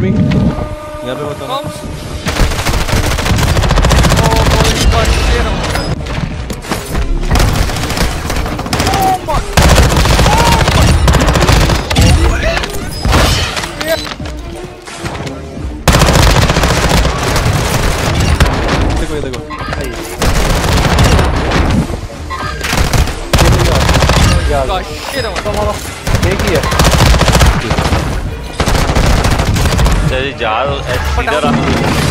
me. यहाँ पे बताओ। देखो ये देखो। एक ही है। चलिए जा सीधा